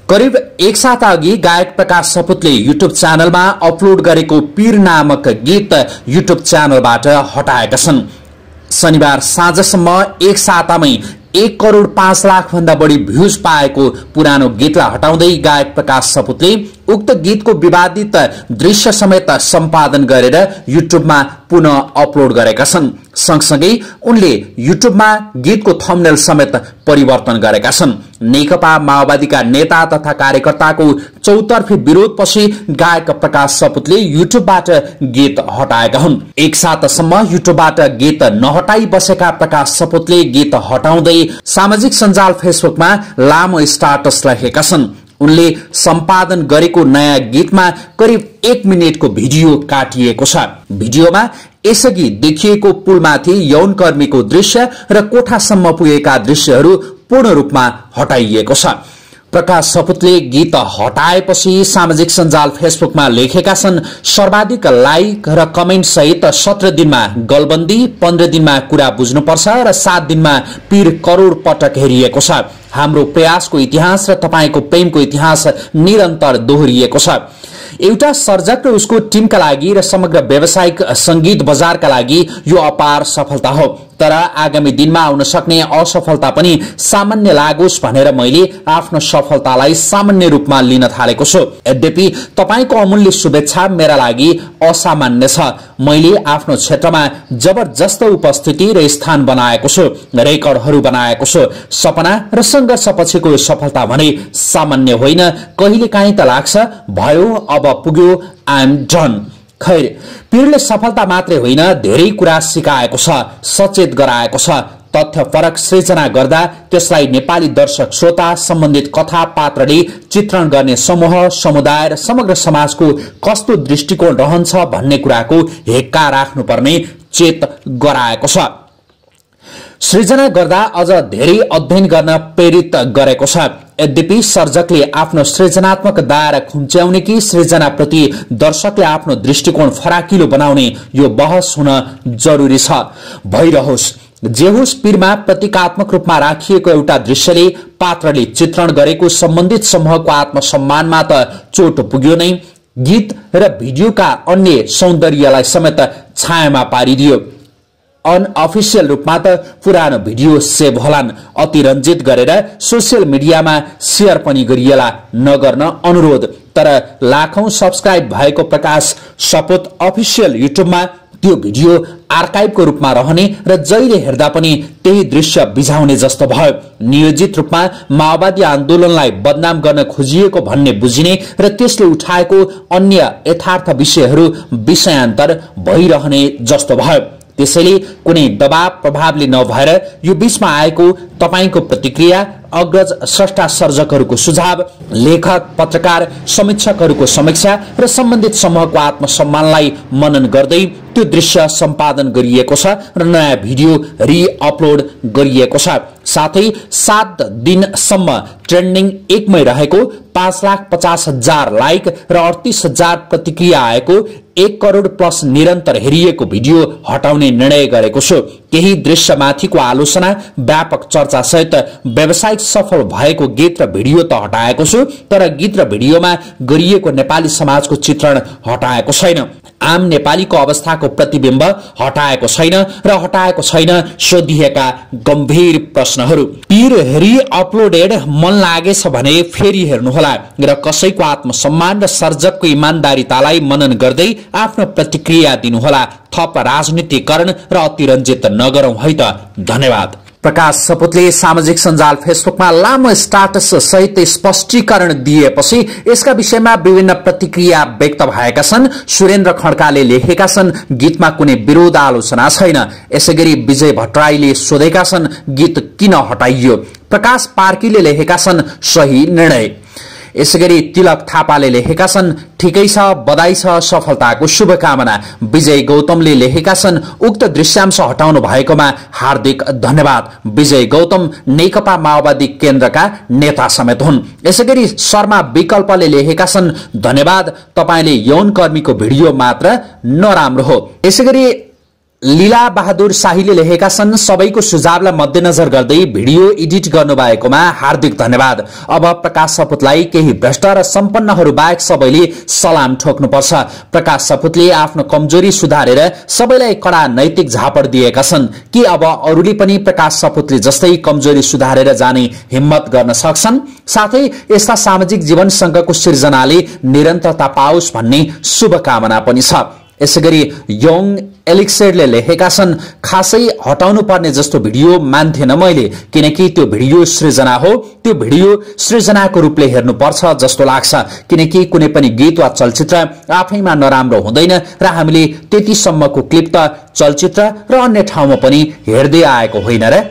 करिब एक साता अघि गायक प्रकाश सपुतले युट्युब च्यानलमा अपलोड गरेको पीर नामक गीत युट्युब च्यानलबाट हटाएका छन्। शनिबार साँझसम्म एक सातामै 1 करोड 5 लाख भन्दा बढी भ्यूज पाएको पुरानो गीतलाई हटाउँदै गायक प्रकाश सपुतले उक्त गीतको विवादित दृश्य समेत सम्पादन गरेर युट्युबमा पुनः अपलोड गरेका छन्। सँगसँगै उनले युट्युबमा गीतको थम्बनेल समेत परिवर्तन गरेका छन्। नेकपा माओवादीका नेता तथा कार्यकर्ताको चौतर्फी विरोधपछि गायक प्रकाश सपुतले युट्युबबाट गीत हटाएका हुन्। एक सातासम्म युट्युबबाट गीत नहटाई बसेका प्रकाश सपुतले गीत हटाउँदै सामाजिक सञ्जाल फेसबुकमा लामो स्टाटस लेखेका छन्। उनले सम्पादन गरेको नयाँ गीतमा करिब 1 मिनेटको भिडियो काटिएको छ। भिडियोमा यसअघि देखिएको पुलमाथि यौनकर्मीको दृश्य र कोठासम्म पुगेका दृश्यहरू पूर्ण रूपमा हटाइएको छ। प्रकाश सपुतले गीत हटाएपछि सामाजिक सञ्जाल फेसबुकमा लेखेका छन्, सर्वाधिक लाइक र कमेन्ट सहित 17 दिनमा गलबन्दी, 15 दिनमा कुरा बुझ्नुपर्छ र 7 दिनमा पीर करोड पटक हेरिएको छ। हाम्रो प्रयासको इतिहास र तपाईको प्रेमको इतिहास निरन्तर दोहोरिएको छ। एउटा सर्जक र उसको टिमका लागि र समग्र व्यावसायिक संगीत बजारका लागि यो अपार सफलता हो। तर आगामी दिनमा आउन सक्ने असफलता पनि सामान्य लागोस् भनेर मैले आफ्नो सफलतालाई सामान्य रूपमा लिन थालेको छु। यद्यपि तपाईको अमूल्य शुभेच्छा मेरा लागि असामान्य छ। मैले आफ्नो क्षेत्रमा जबरजस्त उपस्थिति र स्थान बनाएको छु, रेकर्डहरू बनाएको छु। सपना र संघर्षपछिको सफलता भने सामान्य होइन। कहिलेकाहीँ त लाग्छ भयो अब पुग्यो, आई एम डन। खैर, पीरले सफलता मात्रै होइन धेरै कुरा सिकाएको छ, सचेत गराएको छ। तथ्य फरक सृजना गर्दा त्यसलाई नेपाली दर्शक श्रोता, सम्बन्धित कथा पात्रले चित्रण गर्ने समूह, समुदाय र समग्र समाजको कस्तो दृष्टिकोण रहन्छ भन्ने कुराको हेक्का राख्नुपर्ने चेत गराएको छ। सृजना गर्दा अझ धेरै अध्ययन गर्न प्रेरित गरेको छ। यद्यपि सर्जकले आफ्नो सृजनात्मक दायरा खुम्च्याउने कि सृजनाप्रति दर्शकले आफ्नो दृष्टिकोण फराकिलो बनाउने यो बहस हुन जरुरी छ। भइरहोस् जे होस्, पीरमा प्रतीकात्मक रूपमा राखिएको एउटा दृश्यले पात्रले चित्रण गरेको सम्बन्धित समूहको आत्मसम्मानमा त चोट पुग्यो नै, गीत र भिडियोका अन्य सौन्दर्यलाई समेत छायामा पारिदियो। अनअफिसियल रूपमा त पुरानो भिडियो सेभ होलान्, अतिरञ्जित गरेर सोसियल मिडियामा शेयर पनि गरिएला, नगर्न अनुरोध। तर लाखौं सब्स्क्राइब भएको प्रकाश सपुत अफिसियल युट्युबमा त्यो भिडियो आर्काइभको रूपमा रहने र जहिले हेर्दा पनि त्यही दृश्य बिझाउने जस्तो भयो। नियोजित रूपमा माओवादी आन्दोलनलाई बदनाम गर्न खोजिएको भन्ने बुझिने र त्यसले उठाएको अन्य यथार्थ विषयहरू विषयान्तर भइरहने जस्तो भयो। त्यसैले कुनै दबाव प्रभावले नभएर यो बीचमा आएको तपाईको प्रतिक्रिया, अग्रज स्रष्टा सर्जकहरूको सुझाव, लेखक, पत्रकार, समीक्षकहरूको समीक्षा र सम्बन्धित समूहको आत्मसम्मानलाई मनन गर्दै त्यो दृश्य सम्पादन गरिएको छ र नयाँ भिडियो रिअपलोड गरिएको छ। साथै 7 दिनसम्म ट्रेन्डिङ 1 मै रहेको 5,50,000 लाइक र 38,000 प्रतिक्रिया आएको 1 करोड प्लस निरन्तर हेरिएको भिडियो हटाउने निर्णय गरेको छु। केही दृश्यमाथिको आलोचना, व्यापक चर्चा सहित व्यावसायिक सफल भएको गीत र भिडियो त हटाएको छु, तर गीत र भिडियोमा गरिएको नेपाली समाजको चित्रण हटाएको छैन। आम नेपालीको अवस्थाको प्रतिबिम्ब हटाएको छैन र हटाएको छैन सोधिएका गम्भीर प्रश्नहरू। पीर रिअपलोडेड मन लागेछ भने फेरि हेर्नुहोला र कसैको आत्मसम्मान र सर्जकको इमान्दारितालाई मनन गर्दै आफ्नो प्रतिक्रिया दिनुहोला। थप राजनीतिकरण र अतिरञ्जित नगरौं है त। धन्यवाद। प्रकाश सपुतले सामाजिक सञ्जाल फेसबुकमा लामो स्टाटस सहित स्पष्टीकरण दिएपछि यसका विषयमा विभिन्न प्रतिक्रिया व्यक्त भएका छन्। सुरेन्द्र खड्काले लेखेका छन्, गीतमा कुनै विरोध आलोचना छैन। यसैगरी विजय भट्टराईले सोधेका छन्, गीत किन हटाइयो? प्रकाश पार्कीले लेखेका छन्, सही निर्णय। यसैगरी तिलक थापाले लेखेका छन्, ठिकै छ, बधाई छ, सफलताको शुभकामना। विजय गौतमले लेखेका छन्, उक्त दृश्यांश हटाउनु भएकोमा हार्दिक धन्यवाद। विजय गौतम नेकपा माओवादी केन्द्रका नेता समेत हुन्। यसैगरी शर्मा विकल्पले लेखेका छन्, धन्यवाद, तपाईले यौनकर्मीको भिडियो मात्र नराम्रो हो। यसैगरी लीला बहादुर शाहीले लेखेका छन्, सबैको सुझावलाई मध्यनजर गर्दै भिडियो एडिट गर्नुभएकोमा हार्दिक धन्यवाद। अब प्रकाश सपुतलाई केही भ्रष्ट र सम्पन्नहरू बाहेक सबैले सलाम ठोक्नुपर्छ। प्रकाश सपुतले आफ्नो कमजोरी सुधारेर सबैलाई कडा नैतिक झापड दिएका छन्। के अब अरूले पनि प्रकाश सपुतले जस्तै कमजोरी सुधारेर जाने हिम्मत गर्न सक्छन्? साथै यस्ता सामाजिक जीवनसँगको सृजनाले निरन्तरता पाओस् भन्ने शुभकामना पनि छ। यसैगरी यङ एलिक्सेडले लेखेका छन्, खासै हटाउनु पर्ने जस्तो भिडियो मान्थेन मैले, किनकि त्यो भिडियो सृजना हो। त्यो भिडियो सृजनाको रूपले हेर्नुपर्छ जस्तो लाग्छ, किनकि कुनै पनि गीत वा चलचित्र आफैमा नराम्रो हुँदैन र हामीले त्यतिसम्मको क्लिप त चलचित्र र अन्य ठाउँमा पनि हेर्दै आएको होइन र।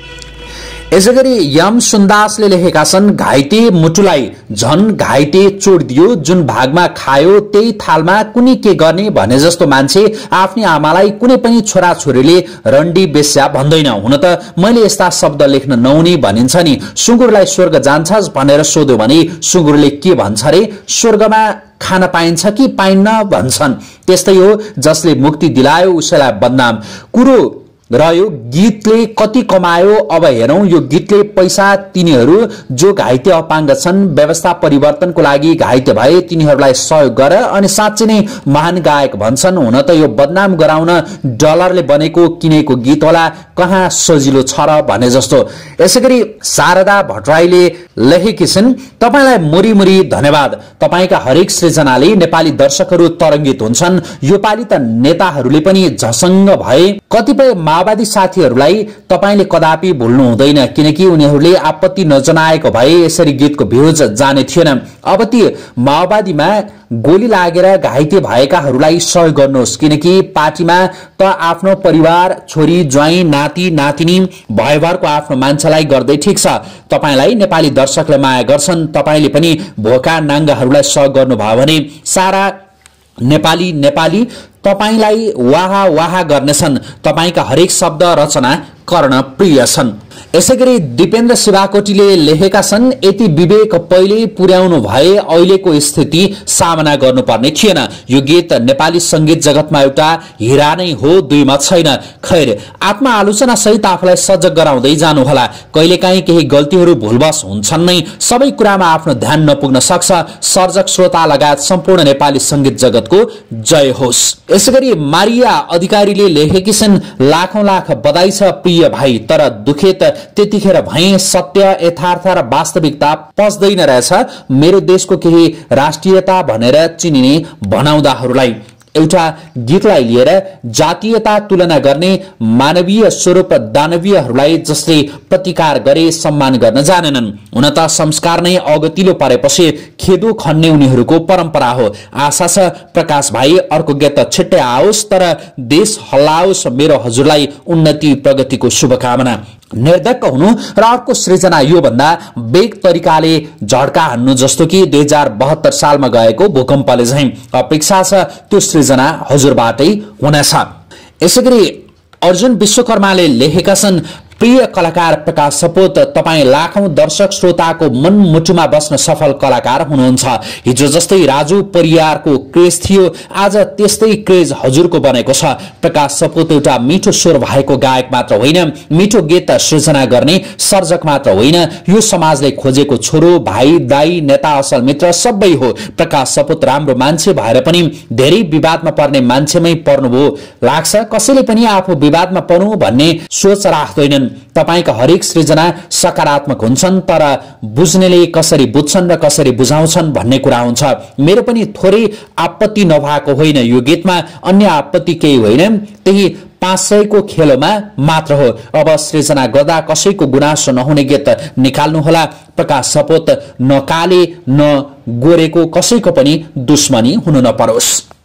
यसैगरी यम सुन्दासले लेखेका छन्, घाइते मुटुलाई झन घाइते चोट दियो, जुन भागमा खायो त्यही थालमा कुनै के गर्ने भने जस्तो मान्छे आफ्नी आमालाई कुनै पनि छोराछोरीले रण्डी बेस्या भन्दैन। हुन त मैले यस्ता शब्द लेख्न नहुने भनिन्छ नि। सुँगुरलाई स्वर्ग जान्छस् भनेर सोध्यो भने सुँगुरले के भन्छ रे? स्वर्गमा खान पाइन्छ कि पाइन्न भन्छन्। त्यस्तै हो, जसले मुक्ति दिलायो उसैलाई बदनाम। कुरो रह्यो गीतले कति कमायो, अब हेरौं यो गीतले पैसा। तिनीहरू जो घाइते अपाङ्ग छन्, व्यवस्था परिवर्तनको लागि घाइते भए तिनीहरूलाई सहयोग गर अनि साँच्चै नै महान गायक भन्छन्। हुन त यो बदनाम गराउन डलरले बनेको किनेको गीत होला, कहाँ सजिलो छ र भने जस्तो। यसैगरी शारदा भट्टराईले लेखेकी छिन्, तपाईलाई मुरी मुरी धन्यवाद। तपाईका हरेक सृजनाले नेपाली दर्शकहरू तरंगित हुन्छन्। यो पाली त नेताहरूले पनि झसङ्ग भए। कतिपय माओवादी साथीहरूलाई तपाईले कदापि भुल्नु हुँदैन, किनकि उनीहरूले आपत्ति नजनाएको भए यसरी गीतको भ्युज जाने थिएन। अब ती माओवादीमा गोली लागेर घाइते भएकाहरूलाई सहयोग गर्नुहोस्, किनकि पार्टीमा त आफ्नो परिवार, छोरी, ज्वाइँ, नाति नातिनी भयभरको आफ्नो मान्छेलाई गर्दै ठिक छ। तपाईलाई नेपाली दर्शकले माया गर्छन्। तपाईले पनि भोका नाङ्गाहरूलाई सहयोग गर्नुभयो भने सारा नेपाली तपाईलाई वाहा वाहा गर्नेछन्। तपाईका हरेक शब्द रचना गर्न प्रिय छन्। यसैगरी दिपेन्द्र शिवाकोटीले लेखेका छन्, यति विवेक पहिले पुर्याउनु भए अहिलेको स्थिति सामना गर्नुपर्ने थिएन। यो गीत नेपाली संगीत जगतमा एउटा हिरा नै हो, दुई मत छैन। खैर, आत्मआलोचना सहित आफूलाई सजग गराउँदै जानुहोला। कहिलेकाहीँ केही गल्तीहरू भुलवश हुन्छन् नै, सबै कुरामा आफ्नो ध्यान नपुग्न सक्छ। सर्जक, श्रोता लगायत सम्पूर्ण नेपाली संगीत जगतको जय होस्। यसैगरी मारिया अधिकारीले लेखेकी छिन्, लाखौं लाख बधाई छ प्रिय भाइ, तर दुखित त्यतिखेर भए सत्य, यथार्थ र वास्तविकता पस्दैन रहेछ मेरो देशको केही राष्ट्रियता भनेर चिनिने भनाउँदाहरूलाई। एउटा गीतलाई लिएर जातीयता तुलना गर्ने मानवीय स्वरूप दानवीयहरूलाई जसले प्रतिकार गरे सम्मान गर्न जानेनन्। हुन त संस्कार नै अगतिलो परेपछि खेदो खन्ने उनीहरूको परम्परा हो। आशा छ प्रकाश भाइ अर्को गीत छिट्टै आओस्, तर देश हल्लाओस्। मेरो हजुरलाई उन्नति प्रगतिको शुभकामना। निर्धक्क हुनु र अर्को सृजना यो भन्दा बेग तरिकाले झड्का हान्नु, जस्तो कि 2072 सालमा गएको भूकम्पले झैं। अपेक्षा छ त्यो सृजना हजुरबाटै हुनेछ। यसैगरी अर्जुन विश्वकर्माले लेखेका छन्, प्रिय कलाकार प्रकाश सपुत, तपाईं लाखौं दर्शक श्रोताको मनमुटुमा बस्न सफल कलाकार हुनुहुन्छ। हिजो जस्तै राजु परियारको क्रेज थियो, आज त्यस्तै क्रेज हजुरको बनेको छ। प्रकाश सपुत एउटा मिठो स्वर भएको गायक मात्र होइन, मिठो गीत सृजना गर्ने सर्जक मात्र होइन, यो समाजले खोजेको छोरो, भाइ, दाई, नेता, असल मित्र सबै हो। प्रकाश सपुत राम्रो मान्छे भएर पनि धेरै विवादमा पर्ने मान्छेमै पर्नुभयो लाग्छ। कसैले पनि आफू विवादमा पर्नु भन्ने सोच राख्दैनन्। तपाईका हरेक सृजना सकारात्मक हुन्छन्, तर बुझ्नेले कसरी बुझ्छन् र कसरी बुझाउँछन् भन्ने कुरा हुन्छ। मेरो पनि थोरै आपत्ति नभएको होइन, यो गीतमा अन्य आपत्ति केही होइन, त्यही 500 को खेलमा मात्र हो। अब सृजना गर्दा कसैको गुनासो नहुने गीत निकाल्नुहोला। प्रकाश सपुत, न काले न गोरेको कसैको पनि दुश्मनी हुनु नपरोस्।